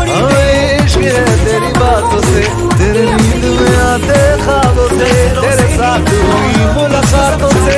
इश्क है तेरी बातों से, तेरे नींद में आते ख्वाबों से, तेरे साथ हुई मुलाकातों से।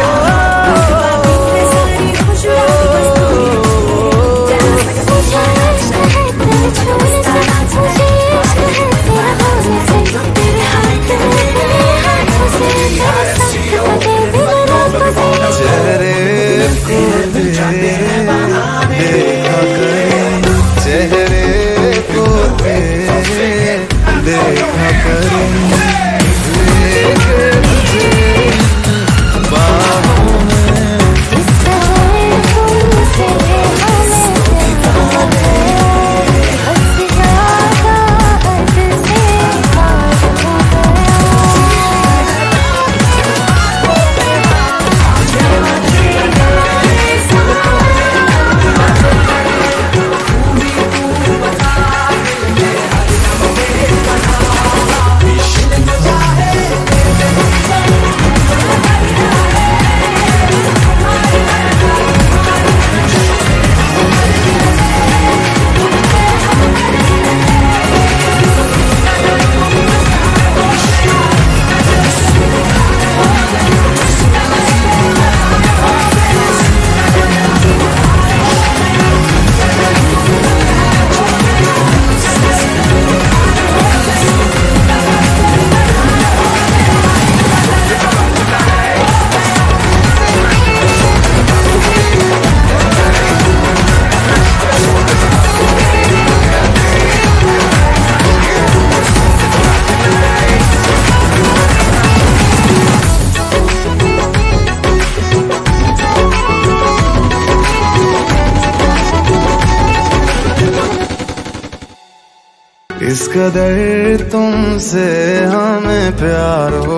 इस कदर तुमसे हमें प्यार हो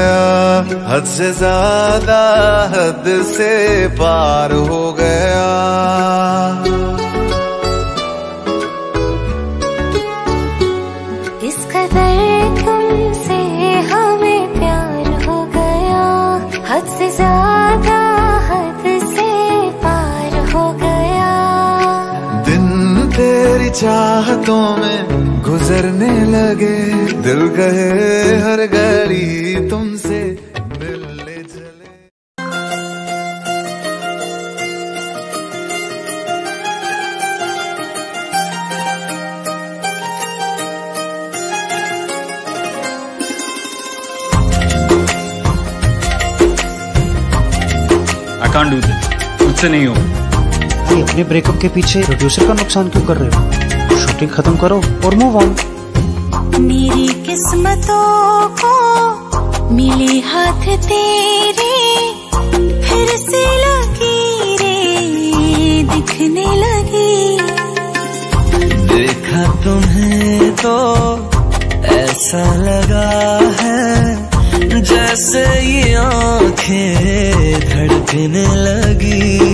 गया, हद से ज्यादा हद से पार हो गया। इस कदर तुमसे हमें प्यार हो गया, हद से ज्यादा हद से पार हो गया। दिन तेरी चाहतों में गुजरने लगे, दिल कहे हर घड़ी तुमसे मिलने चले। I can't do this. मुझसे नहीं हो। अपने ब्रेकअप के पीछे प्रोड्यूसर का नुकसान क्यों कर रहे हो? शूटिंग खत्म करो और मूव ऑन। मेरी किस्मतों को मिले हाथ तेरे, फिर से लकीरें दिखने लगी। देखा तुम्हें तो ऐसा लगा है जैसे ये आंखें धड़कने लगी।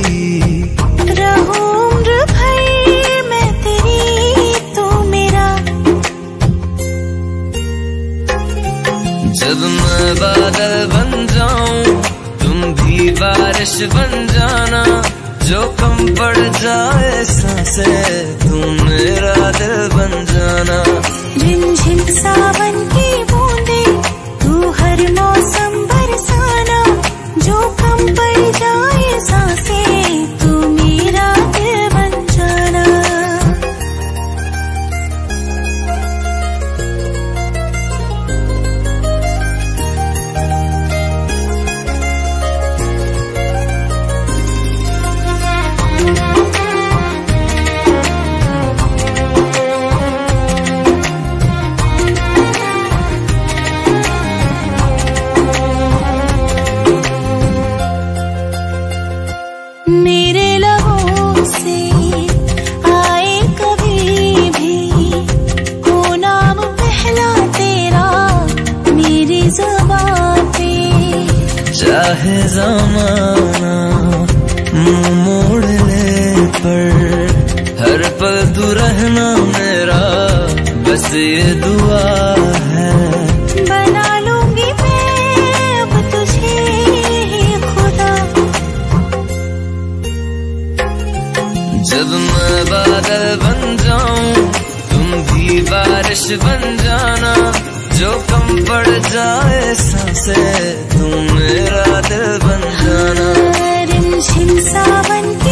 जब मैं बादल बन जाऊं तुम भी बारिश बन जाना, जो कम पड़ जाए सांसें तुम मेरा दिल बन जाना। झिमझिम सावन की बूंदे तू हर मौसम बरसाना, जो कम पड़ जाए सांसें तू मेरा दिल बन जाना। मेरे लबों से आए कभी भी हो नाम पहला तेरा मेरी ज़ुबान पे। चाहे ज़माना मुँह मोड़ ले पर हर पल तू रहना मेरा, बस ये दुआ है। बना लूंगी मैं अब तुझे खुदा, जब मैं बादल बन जाऊं बन जाना, जो कम पड़ जाए सांसें तू मेरा दिल बन जाना। रिमझिम सावन